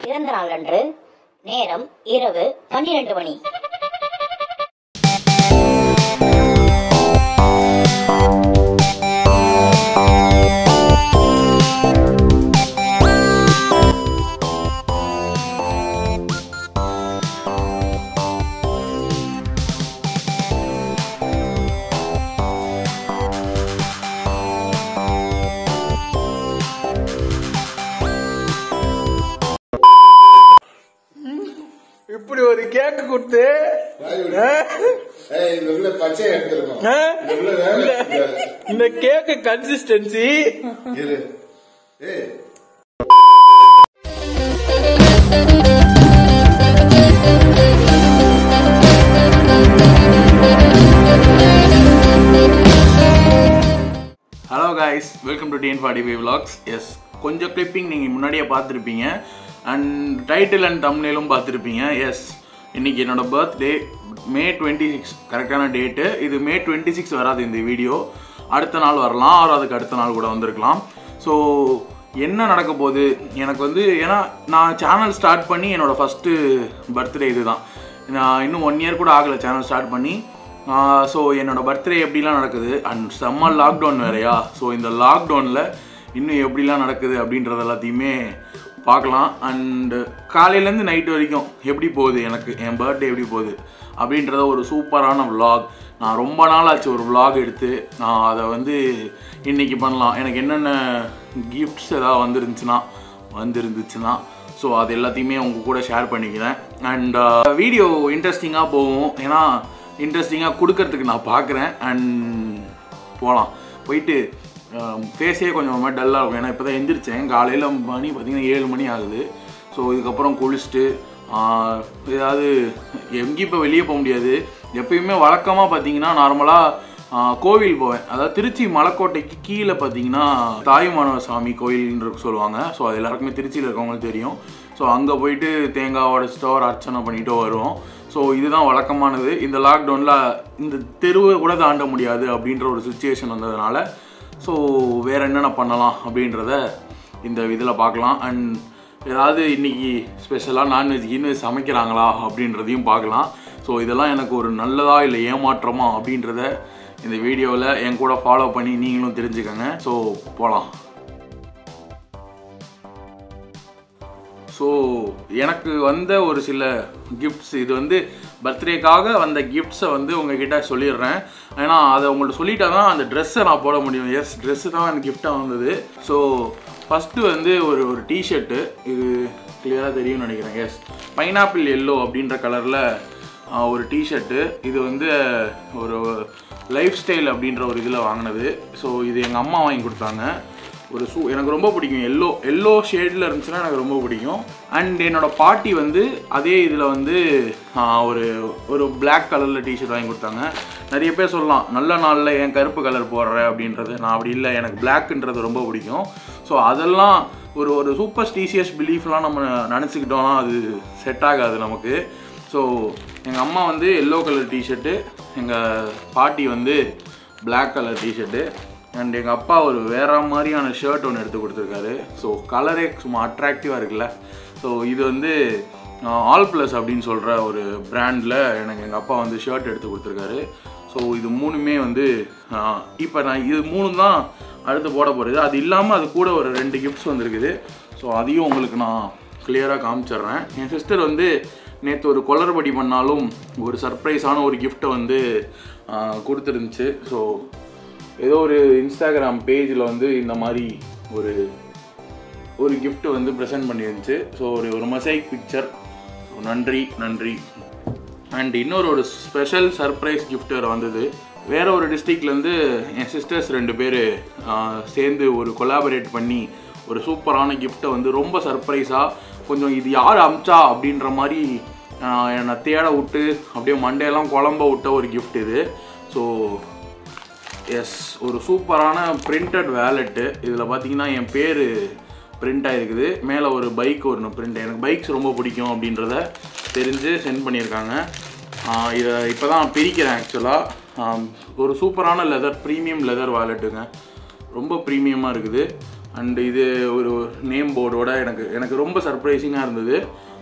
பிறந்த நாள் அன்று. நேரம் இரவு 12 மணி. இப்படி ஒரு கேக்கு கொடுத்து இந்த cake consistency hello guys, welcome to TN45 vlogs. எஸ், கொஞ்சம் கிளிப்பிங் நீங்கள் முன்னாடியே பார்த்துருப்பீங்க அண்ட் டைட்டில் அண்ட் தம்ப்நெயிலும் பார்த்துருப்பீங்க. எஸ், இன்றைக்கி என்னோடய பர்த்டே May 26 கரெக்டான டேட்டு. இது May 26 வராது இந்த வீடியோ, அடுத்த நாள் வரலாம், அதுக்கு அடுத்த நாள் கூட வந்திருக்கலாம். ஸோ என்ன நடக்க போகுது எனக்கு வந்து, ஏன்னா நான் சேனல் ஸ்டார்ட் பண்ணி என்னோடய ஃபஸ்ட்டு பர்த்டே இது தான். நான் இன்னும் 1 year கூட ஆகலை சேனல் ஸ்டார்ட் பண்ணி. ஸோ என்னோடய பர்த்டே எப்படிலாம் நடக்குது அண்ட் செம்ம லாக்டவுன் வேறையா. ஸோ இந்த லாக்டவுனில் இன்னும் எப்படிலாம் நடக்குது அப்படின்றது எல்லாத்தையுமே பார்க்கலாம். அண்டு காலையிலேருந்து நைட்டு வரைக்கும் எப்படி போகுது, எனக்கு என் பர்த்டே எப்படி போகுது அப்படின்றத ஒரு சூப்பரான விலாக். நான் ரொம்ப நாள் ஆச்சு ஒரு விலாக் எடுத்து. நான் அதை வந்து இன்றைக்கி பண்ணலாம். எனக்கு என்னென்ன கிஃப்ட்ஸ் ஏதாவது வந்துருந்துச்சுன்னா ஸோ அது எல்லாத்தையுமே உங்கள் கூட ஷேர் பண்ணிக்கிறேன். அண்ட் வீடியோ இன்ட்ரெஸ்டிங்காக போகும், ஏன்னா இன்ட்ரெஸ்டிங்காக கொடுக்கறதுக்கு நான் பார்க்குறேன். அண்ட் போயிட்டு ஃபேஸே கொஞ்சம் ஒரு மாதிரி டல்லாக இருக்கும். ஏன்னா இப்போ தான் எந்திரிச்சேன். காலையில் மணி பார்த்திங்கன்னா 7 மணி ஆகுது. ஸோ இதுக்கப்புறம் குளிச்சுட்டு ஏதாவது எங்கேயும் இப்போ வெளியே போக முடியாது. எப்பயுமே வழக்கமாக பார்த்திங்கன்னா நார்மலாக கோவில் போவேன். அதாவது திருச்சி மலைக்கோட்டைக்கு கீழே பார்த்திங்கன்னா தாயுமானவ சாமி கோயில்னு சொல்லுவாங்க. ஸோ அது எல்லாருக்குமே திருச்சியில் இருக்கவங்களுக்கு தெரியும். ஸோ அங்கே போயிட்டு தேங்காய் உடைச்சிட்டோ ஒரு அர்ச்சனை பண்ணிட்டோ வருவோம். ஸோ இதுதான் வழக்கமானது. இந்த லாக்டவுனில் இந்த தெருவை கூட தாண்ட முடியாது அப்படின்ற ஒரு சுச்சுவேஷன் வந்ததுனால ஸோ வேறு என்னென்ன பண்ணலாம் அப்படின்றத இந்த இதில் பார்க்கலாம். அண்ட் ஏதாவது இன்றைக்கி ஸ்பெஷலாக நான்வெஜ் சமைக்கிறாங்களா அப்படின்றதையும் பார்க்கலாம். ஸோ இதெல்லாம் எனக்கு ஒரு நல்லதா இல்லை ஏமாற்றமா அப்படின்றத இந்த வீடியோவில் என் கூட ஃபாலோ பண்ணி நீங்களும் தெரிஞ்சுக்கோங்க. ஸோ போகலாம். ஸோ எனக்கு வந்த ஒரு சில கிஃப்ட்ஸ், இது வந்து பர்த்டேக்காக வந்த கிஃப்ட்ஸை வந்து உங்ககிட்ட சொல்லிடுறேன். ஏன்னா அதை உங்கள்கிட்ட சொல்லிட்டா தான் அந்த ட்ரெஸ்ஸை நான் போட முடியும். எஸ், ட்ரெஸ்ஸு தான் எனக்கு கிஃப்டாக வந்தது. ஸோ ஃபஸ்ட்டு வந்து ஒரு டீஷர்ட்டு, இது கிளியராக தெரியும்னு நினைக்கிறேன். எஸ், பைனாப்பிள் எல்லோ அப்படின்ற கலரில் ஒரு டீஷர்ட்டு. இது வந்து ஒரு லைஃப் ஸ்டைல் அப்படின்ற ஒரு இதில் வாங்கினது. ஸோ இது எங்கள் அம்மா வாங்கி கொடுத்தாங்க. ஒரு எனக்கு ரொம்ப பிடிக்கும். எல்லோ ஷேடில் இருந்துச்சுன்னா எனக்கு ரொம்ப பிடிக்கும். அண்ட் என்னோடய பாட்டி வந்து அதே இதில் வந்து ஒரு பிளாக் கலரில் டிஷர்ட் வாங்கி கொடுத்தாங்க. நிறைய பேர் சொல்லலாம் நல்ல நாளில் ஏன் கருப்பு கலர் போடுற அப்படின்றது. நான் அப்படி இல்லை, எனக்கு பிளாக்குன்றது ரொம்ப பிடிக்கும். ஸோ அதெல்லாம் ஒரு சூப்பர்ஸ்டிஷியஸ் பிலீஃப்லாம் நம்ம நினச்சிக்கிட்டோம்னா அது செட் ஆகாது நமக்கு. ஸோ எங்கள் அம்மா வந்து எல்லோ கலர் டிஷர்ட்டு, எங்கள் பாட்டி வந்து பிளாக் கலர் டிஷர்ட்டு, அண்ட் எங்கள் அப்பா ஒரு வேறு மாதிரியான ஷர்ட் ஒன்று எடுத்து கொடுத்துருக்காரு. ஸோ கலரே சும்மா அட்ராக்டிவாக இருக்குல்ல. ஸோ இது வந்து ஆல் ப்ளஸ் அப்படின்னு சொல்கிற ஒரு பிராண்டில் எனக்கு எங்கள் அப்பா வந்து ஷர்ட் எடுத்து கொடுத்துருக்காரு. ஸோ இது மூணுமே வந்து இப்போ நான் இது 3 தான் அடுத்து போட போகிறது. அது இல்லாமல் அது கூட ஒரு 2 கிஃப்ட்ஸ் வந்துருக்குது. ஸோ அதையும் உங்களுக்கு நான் கிளியராக காமிச்சிட்றேன். என் சிஸ்டர் வந்து நேற்று ஒரு கொளறுபடி பண்ணாலும் ஒரு சர்ப்ரைஸான ஒரு கிஃப்ட்டை வந்து கொடுத்துருந்துச்சு. ஸோ ஏதோ ஒரு இன்ஸ்டாகிராம் பேஜில் வந்து இந்த மாதிரி ஒரு கிஃப்ட்டு வந்து ப்ரெசென்ட் பண்ணியிருந்துச்சு. ஸோ ஒரு மொசைக் பிக்சர். நன்றி. அண்ட் இன்னொரு ஸ்பெஷல் சர்ப்ரைஸ் கிஃப்ட் வந்தது. வேறு ஒரு டிஸ்ட்ரிக்ட்லேருந்து என் சிஸ்டர்ஸ் 2 பேர் சேர்ந்து ஒரு கொலாபரேட் பண்ணி ஒரு சூப்பரான கிஃப்ட்டை வந்து ரொம்ப சர்ப்ரைஸாக கொஞ்சம் இது யார் அமிச்சா அப்படின்ற மாதிரி என்னை தேட விட்டு அப்படியே மண்டையெல்லாம் குழம்ப விட்ட ஒரு கிஃப்ட் இது. ஸோ எஸ், ஒரு சூப்பரான பிரிண்டட் வேலெட்டு. இதில் பார்த்தீங்கன்னா என் பேர் பிரிண்ட் ஆகிருக்குது. மேலே ஒரு பைக் ஒன்று பிரிண்ட். எனக்கு பைக்ஸ் ரொம்ப பிடிக்கும் அப்படின்றத தெரிஞ்சு சென்ட் பண்ணியிருக்காங்க. இதை இப்போ தான் பிரிக்கிறேன். ஆக்சுவலாக ஒரு சூப்பரான ப்ரீமியம் லெதர் வாலெட்டுங்க. ரொம்ப ப்ரீமியமாக இருக்குது. அண்ட் இது ஒரு நேம் போர்டோட எனக்கு ரொம்ப சர்ப்ரைசிங்காக இருந்தது.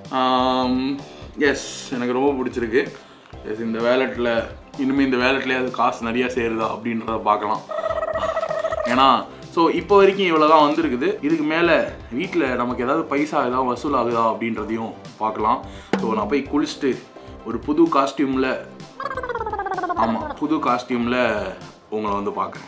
எஸ், எனக்கு ரொம்ப பிடிச்சிருக்கு. எஸ், இந்த வேலெட்டில் இனிமேல் இந்த வேலெட்லேயே அது காசு நிறையா சேருதா அப்படின்றத பார்க்கலாம். ஏன்னா ஸோ இப்போ வரைக்கும் இவ்வளோ தான் வந்திருக்குது. இதுக்கு மேலே வீட்டில் நமக்கு ஏதாவது பைசா ஏதாவது வசூல் ஆகுதா அப்படின்றதையும் பார்க்கலாம். ஸோ நான் போய் குளிச்சுட்டு ஒரு புது காஸ்டியூமில் உங்களை வந்து பார்க்குறேன்.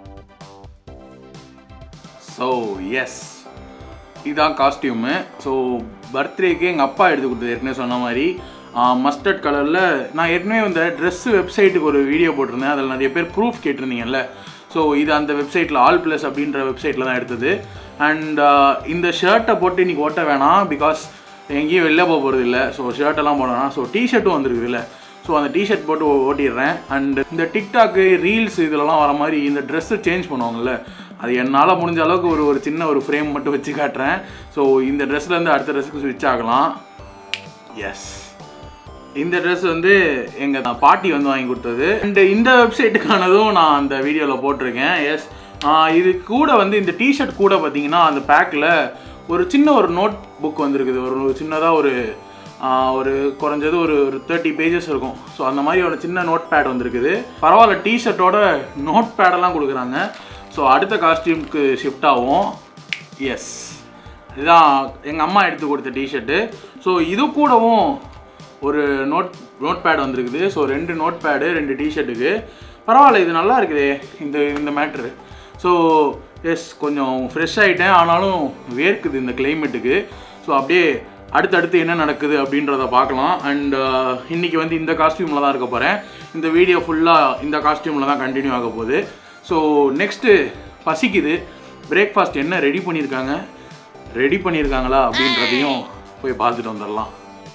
ஸோ எஸ், இதுதான் காஸ்டியூமு. ஸோ பர்த்டேக்கு எங்கள் அப்பா எடுத்து கொடுத்தது. ஏற்கனவே சொன்ன மாதிரி மஸ்டர்ட் கலரில். நான் ஏற்கனவே இந்த ட்ரெஸ்ஸு வெப்சைட்டுக்கு ஒரு வீடியோ போட்டிருந்தேன். அதில் நிறைய பேர் ப்ரூஃப் கேட்டிருந்தீங்கல்ல. ஸோ இது அந்த வெப்சைட்டில் ஆல் ப்ளஸ் அப்படின்ற வெப்சைட்டில் தான் எடுத்தது. அண்ட் இந்த ஷர்ட்டை போட்டு இன்றைக்கி ஓட்ட வேணாம், பிகாஸ் எங்கேயும் வெளில போக போகிறது இல்லை. ஸோ ஷர்ட்டெல்லாம் போடணும். ஸோ டிஷர்ட்டும் வந்துருக்குது இல்லை. ஸோ அந்த டிஷர்ட் போட்டு ஓட்டிடுறேன். அண்ட் இந்த டிக்டாக்கு ரீல்ஸ் இதிலலாம் வர மாதிரி இந்த ட்ரெஸ்ஸு சேஞ்ச் பண்ணுவாங்கல்ல, அது என்னால் முடிஞ்ச அளவுக்கு ஒரு சின்ன ஒரு ஃப்ரேம் மட்டும் வச்சு காட்டுறேன். ஸோ இந்த ட்ரெஸ்லேருந்து அடுத்த ட்ரெஸ்ஸுக்கு ஸ்விட்ச் ஆகலாம். எஸ், இந்த ட்ரெஸ் வந்து எங்கள் பாட்டி வந்து வாங்கி கொடுத்தது. அண்ட் இந்த வெப்சைட்டுக்கானதும் நான் அந்த வீடியோவில் போட்டிருக்கேன். எஸ், இது கூட வந்து இந்த டிஷர்ட் கூட பார்த்தீங்கன்னா அந்த பேக்கில் ஒரு சின்ன ஒரு நோட் புக் வந்துருக்குது. ஒரு சின்னதாக ஒரு குறைஞ்சது ஒரு 30 பேஜஸ் இருக்கும். ஸோ அந்த மாதிரி ஒரு சின்ன நோட் பேட் வந்துருக்குது. பரவாயில்ல, டிஷர்ட்டோட நோட் பேடெல்லாம் கொடுக்குறாங்க. ஸோ அடுத்த காஸ்டியூமுக்கு ஷிஃப்ட் ஆகும். எஸ், இதுதான் எங்கள் அம்மா எடுத்து கொடுத்த டிஷர்ட்டு. ஸோ இது கூடவும் ஒரு நோட் பேட் வந்துருக்குது. ஸோ 2 நோட் பேடு 2 டிஷர்ட்டுக்கு. பரவாயில்ல, இது நல்லா இருக்குது இந்த மேட்ரு. ஸோ எஸ், கொஞ்சம் ஃப்ரெஷ் ஆகிட்டேன். ஆனாலும் வேர்க்குது இந்த கிளைமேட்டுக்கு. ஸோ அப்படியே அடுத்தடுத்து என்ன நடக்குது அப்படின்றத பார்க்கலாம். அண்ட் இன்றைக்கி வந்து இந்த காஸ்டியூமில் தான் இருக்க போகிறேன். இந்த வீடியோ ஃபுல்லாக இந்த காஸ்டியூமில் தான் கண்டினியூ ஆக போகுது. ஸோ நெக்ஸ்ட்டு பசிக்குது. பிரேக்ஃபாஸ்ட் என்ன ரெடி பண்ணியிருக்காங்களா அப்படின்றதையும் போய் பார்த்துட்டு வந்துடலாம்.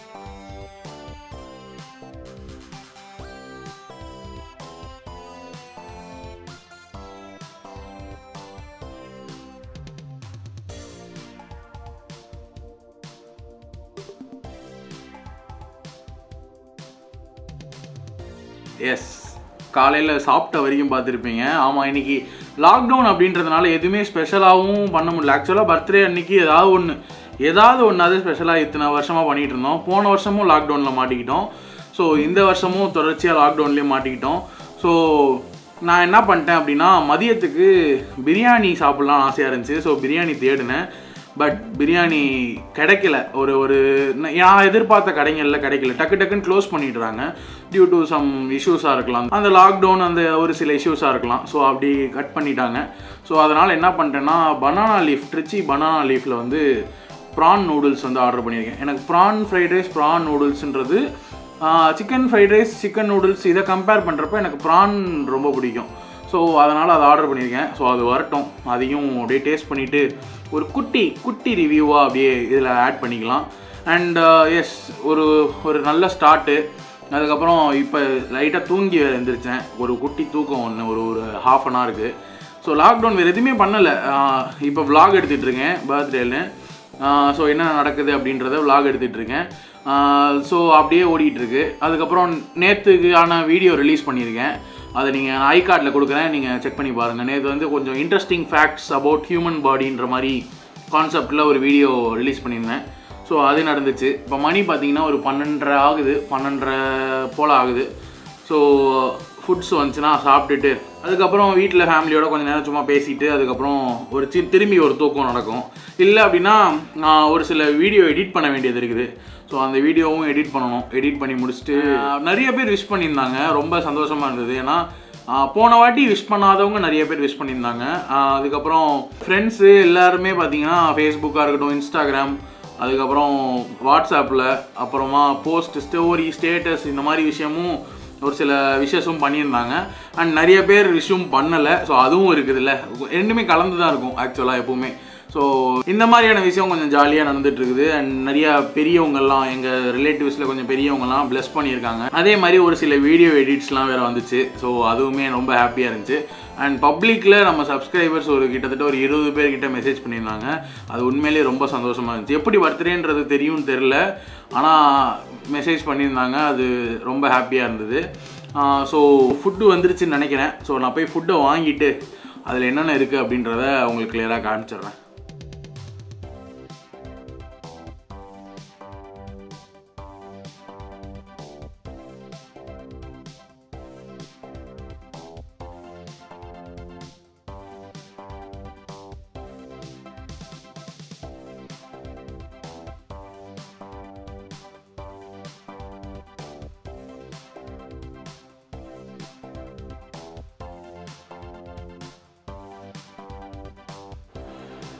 எஸ், காலையில் சாப்பிட்ட வரைக்கும் பார்த்துருப்பீங்க. ஆமாம், இன்றைக்கி லாக்டவுன் அப்படின்றதுனால எதுவுமே ஸ்பெஷலாகவும் பண்ண முடியல. ஆக்சுவலாக பர்த்டே அன்றைக்கி ஏதாவது ஒன்றாவது ஸ்பெஷலாக இத்தனை வருஷமாக பண்ணிகிட்டு இருந்தோம். போன வருஷமும் லாக்டவுனில் மாட்டிக்கிட்டோம். ஸோ இந்த வருஷமும் தொடர்ச்சியாக லாக்டவுன்லேயே மாட்டிக்கிட்டோம். ஸோ நான் என்ன பண்ணிட்டேன் அப்படின்னா, மதியத்துக்கு பிரியாணி சாப்பிட்லாம் ஆசையாக இருந்துச்சு. ஸோ பிரியாணி தேடினேன். பட் பிரியாணி கிடைக்கல. ஒரு நான் எதிர்பார்த்த கடைகளில் கிடைக்கல. டக்குன்னு க்ளோஸ் பண்ணிடுறாங்க. டியூ டு சம் இஷ்யூஸாக இருக்கலாம், அந்த லாக்டவுன் அந்த ஒரு சில இஷ்யூஸாக இருக்கலாம். ஸோ அப்படி கட் பண்ணிட்டாங்க. ஸோ அதனால் என்ன பண்ணிட்டேன்னா, திருச்சி பனானா லீஃபில் வந்து ப்ரான் நூடுல்ஸ் வந்து ஆர்டர் பண்ணியிருக்கேன். எனக்கு ப்ரான் ஃப்ரைட் ரைஸ், ப்ரான் நூடுல்ஸ்ன்றது chicken fried rice, chicken noodles இதை கம்பேர் பண்ணுறப்ப எனக்கு ப்ரான் ரொம்ப பிடிக்கும். ஸோ அதனால் அதை ஆர்டர் பண்ணியிருக்கேன். ஸோ அது வரட்டும், அதையும் அப்படியே டேஸ்ட் பண்ணிவிட்டு ஒரு குட்டி ரிவ்யூவாக அப்படியே இதில் ஆட் பண்ணிக்கலாம். அண்ட் எஸ், ஒரு நல்ல ஸ்டார்ட்டு. அதுக்கப்புறம் இப்போ லைட்டாக தூங்கி எழுந்திரிச்சேன். ஒரு குட்டி தூக்கம் ஒரு ½ அன் ஹவருக்கு. ஸோ லாக்டவுன் வேறு எதுவுமே பண்ணலை. இப்போ vlog எடுத்துகிட்ருக்கேன் பர்த்டேன்னு. ஸோ என்ன நடக்குது அப்படின்றத vlog எடுத்துகிட்ருக்கேன். ஸோ அப்படியே ஓடிட்டுருக்கு. அதுக்கப்புறம் நேற்றுக்கான வீடியோ ரிலீஸ் பண்ணியிருக்கேன். அதை நீங்கள் ஐ கார்டில் கொடுக்குறேன், நீங்கள் செக் பண்ணி பாருங்கள். நேற்று வந்து கொஞ்சம் இன்ட்ரெஸ்டிங் ஃபேக்ட்ஸ் அபவுட் ஹியூமன் பாடின்ற மாதிரி கான்செப்டில் ஒரு வீடியோ ரிலீஸ் பண்ணியிருந்தேன். ஸோ அது நடந்துச்சு. இப்போ மணி பார்த்திங்கன்னா ஒரு 12:30 ஆகுது, 12:30 போல் ஆகுது. ஸோ ஃபுட்ஸ் வந்துச்சுன்னா சாப்பிட்டுட்டு அதுக்கப்புறம் வீட்டில் ஃபேமிலியோட கொஞ்சம் நேரம் சும்மா பேசிட்டு அதுக்கப்புறம் திரும்பி ஒரு தூக்கம் நடக்கும். இல்லை அப்படின்னா நான் ஒரு சில வீடியோ எடிட் பண்ண வேண்டியது இருக்குது. ஸோ அந்த வீடியோவும் எடிட் பண்ணணும். எடிட் பண்ணி முடிச்சுட்டு நிறைய பேர் விஷ் பண்ணியிருந்தாங்க. ரொம்ப சந்தோஷமாக இருந்தது. ஏன்னா போன வாட்டி விஷ் பண்ணாதவங்க நிறைய பேர் விஷ் பண்ணியிருந்தாங்க. அதுக்கப்புறம் ஃப்ரெண்ட்ஸு எல்லாருமே பார்த்திங்கன்னா ஃபேஸ்புக்காக இருக்கட்டும், இன்ஸ்டாகிராம், அதுக்கப்புறம் வாட்ஸ்அப்பில், அப்புறமா போஸ்ட், ஸ்டோரி, ஸ்டேட்டஸ் இந்த மாதிரி விஷயமும் ஒரு சில விஷயமும் பண்ணியிருந்தாங்க. அண்ட் நிறைய பேர் விஷயம் பண்ணலை. ஸோ அதுவும் இருக்குதுல்ல, ரெண்டுமே கலந்து தான் இருக்கும் ஆக்சுவலாக எப்போவுமே. ஸோ இந்த மாதிரியான விஷயம் கொஞ்சம் ஜாலியாக நடந்துகிட்ருக்குது. அண்ட் நிறையா பெரியவங்கள்லாம், எங்கள் ரிலேட்டிவ்ஸில் கொஞ்சம் பெரியவங்கலாம் ப்ளஸ் பண்ணியிருக்காங்க. அதே மாதிரி ஒரு சில வீடியோ எடிட்ஸ்லாம் வேறு வந்துச்சு. ஸோ அதுவுமே ரொம்ப ஹாப்பியாக இருந்துச்சு. அண்ட் பப்ளிக்கில் நம்ம சப்ஸ்கிரைபர்ஸ் கிட்டத்தட்ட ஒரு 20 பேர்கிட்ட மெசேஜ் பண்ணியிருந்தாங்க. அது உண்மையிலேயே ரொம்ப சந்தோஷமாக இருந்துச்சு. எப்படி பர்த்டேன்றது தெரியும்னு தெரில, ஆனால் மெசேஜ் பண்ணியிருந்தாங்க. அது ரொம்ப ஹாப்பியாக இருந்தது. ஸோ ஃபுட்டு வந்துருச்சுன்னு நினைக்கிறேன். ஸோ நான் போய் ஃபுட்டை வாங்கிட்டு அதில் என்னென்ன இருக்குது அப்படின்றத உங்களுக்கு கிளியராக காமிச்சிடுறேன்.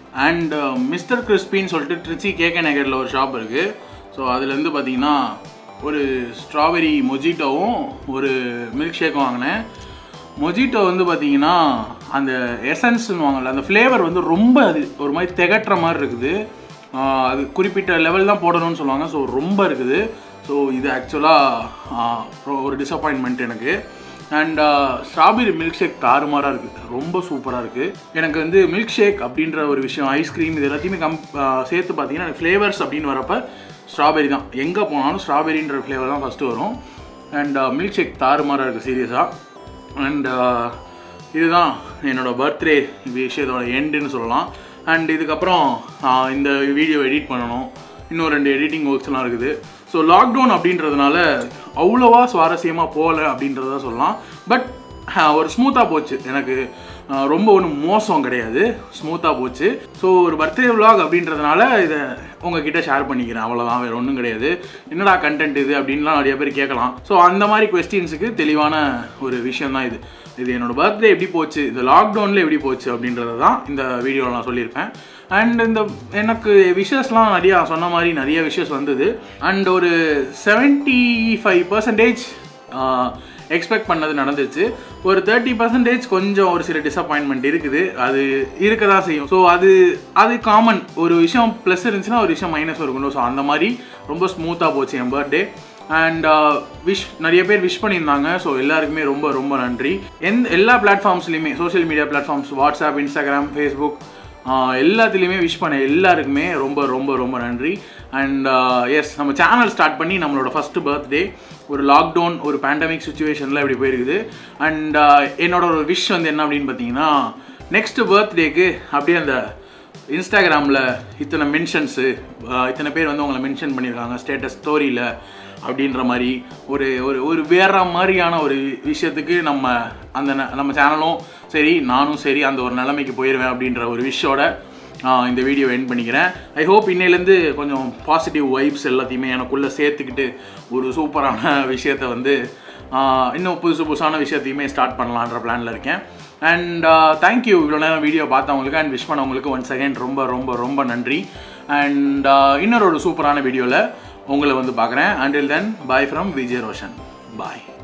அண்ட் மிஸ்டர் கிறிஸ்பின்னு சொல்லிட்டு ட்ரிச்சி கேகே நகரில் ஒரு ஷாப் இருக்குது. ஸோ அதுலேருந்து பார்த்தீங்கன்னா ஒரு ஸ்ட்ராபெரி மொஜிட்டோவும் ஒரு மில்க் ஷேக்கும் வாங்கினேன். மொஜிட்டோ வந்து பார்த்தீங்கன்னா அந்த எசன்ஸ்ன்னு வாங்கல, அந்த ஃப்ளேவர் வந்து ரொம்ப அது ஒரு மாதிரி திகட்டுற மாதிரி இருக்குது. அது குறிப்பிட்ட லெவல் தான் போடணும்னு சொல்லுவாங்க. ஸோ ரொம்ப இருக்குது. ஸோ இது ஆக்சுவலாக ஒரு டிசப்பாயின்மெண்ட் எனக்கு. அண்ட் ஸ்ட்ராபெரி மில்க் ஷேக் தாறுமாறாக இருக்குது, ரொம்ப சூப்பராக இருக்குது. எனக்கு வந்து மில்க் ஷேக் அப்படின்ற ஒரு விஷயம், ஐஸ்கிரீம் இது எல்லாத்தையுமே சேர்த்து பார்த்தீங்கன்னா எனக்கு ஃப்ளேவர்ஸ் அப்படின்னு வரப்போ ஸ்ட்ராபெரி தான். எங்கே போனாலும் ஸ்ட்ராபெரின்ற ஃப்ளேவர் தான் ஃபஸ்ட்டு வரும். அண்ட் மில்க் ஷேக் தாறுமாறாக இருக்குது சீரியஸாக. அண்ட் இதுதான் என்னோடய பர்த்டே விஷயத்தோட எண்டுன்னு சொல்லலாம். அண்ட் இதுக்கப்புறம் இந்த வீடியோ எடிட் பண்ணணும், இன்னும் 2 எடிட்டிங் ஒர்க்ஸ்லாம் இருக்குது. ஸோ லாக்டவுன் அப்படின்றதுனால அவ்வளோவா சுவாரஸ்யமாக போகலை அப்படின்றத சொல்லலாம். பட் ஒரு ஸ்மூத்தாக போச்சு, எனக்கு ரொம்ப ஒன்றும் மோசம் கிடையாது, ஸ்மூத்தாக போச்சு. ஸோ ஒரு பர்த்டே விலாக் அப்படின்றதுனால இதை உங்ககிட்ட ஷேர் பண்ணிக்கிறேன், அவ்வளோதான், வேறு ஒன்றும் கிடையாது. என்னடா கண்டென்ட் இது அப்படின்லாம் நிறைய பேர் கேட்கலாம். ஸோ அந்த மாதிரி கொஸ்டின்ஸுக்கு தெளிவான ஒரு விஷயம் தான் இது. இது என்னோடய பர்த்டே எப்படி போச்சு, இந்த லாக்டவுனில் எப்படி போச்சு அப்படின்றத தான் இந்த வீடியோவில் நான் சொல்லியிருப்பேன். அண்ட் இந்த எனக்கு விஷஸ்லாம் நிறையா சொன்ன மாதிரி நிறைய விஷஸ் வந்தது. அண்ட் ஒரு 75% எக்ஸ்பெக்ட் பண்ணது நடந்துச்சு. ஒரு 30% கொஞ்சம் ஒரு சில டிசப்பாயின்மெண்ட் இருக்குது, அது இருக்க தான் செய்யும். ஸோ அது காமன். ஒரு விஷயம் ப்ளஸ் இருந்துச்சுன்னா ஒரு விஷயம் மைனஸ் இருக்கணும். ஸோ அந்த மாதிரி ரொம்ப ஸ்மூத்தாக போச்சு என் பர்த்டே. அண்ட் நிறைய பேர் விஷ் பண்ணியிருந்தாங்க. ஸோ எல்லாருக்குமே ரொம்ப ரொம்ப நன்றி. எல்லா பிளாட்ஃபார்ம்ஸ்லையுமே, social media platforms, WhatsApp, Instagram, Facebook, எல்லாத்துலேயுமே விஷ் பண்ண எல்லாருக்குமே ரொம்ப ரொம்ப ரொம்ப நன்றி. அண்ட் எஸ், நம்ம சேனல் ஸ்டார்ட் பண்ணி நம்மளோட ஃபஸ்ட்டு பர்த்டே ஒரு லாக்டவுன், ஒரு பேண்டமிக் சுச்சுவேஷனில் இப்படி போயிருக்குது. அண்ட் என்னோட ஒரு விஷ் வந்து என்ன அப்படின்னு பார்த்தீங்கன்னா, நெக்ஸ்ட் பர்த்டேக்கு அப்படியே அந்த இன்ஸ்டாகிராமில் இத்தனை மென்ஷன்ஸு, இத்தனை பேர் வந்து உங்களை மென்ஷன் பண்ணியிருக்காங்க ஸ்டேட்டஸ் ஸ்டோரியில் அப்படின்ற மாதிரி ஒரு ஒரு வேறு மாதிரியான ஒரு விஷயத்துக்கு நம்ம சேனலும் சரி, நானும் சரி, அந்த ஒரு நிலைமைக்கு போயிடுவேன் அப்படின்ற ஒரு விஷயோட இந்த வீடியோ எண்ட் பண்ணிக்கிறேன். ஐ ஹோப் இன்னையிலேருந்து கொஞ்சம் பாசிட்டிவ் வைப்ஸ் எல்லாத்தையுமே எனக்குள்ளே சேர்த்துக்கிட்டு ஒரு சூப்பரான விஷயத்தை வந்து இன்னும் புதுசான விஷயத்தையுமே ஸ்டார்ட் பண்ணலான்ற பிளானில் இருக்கேன். அண்ட் தேங்க்யூ இவ்வளோ நேரம் வீடியோ பார்த்தவங்களுக்கு அண்ட் விஷ் பண்ணவங்களுக்கு ஒன்ஸ் அகைன் ரொம்ப ரொம்ப ரொம்ப நன்றி. அண்ட் இன்னொரு சூப்பரான வீடியோவில் உங்களை வந்து பார்க்குறேன். Until then, bye from Vijay Roshan. Bye.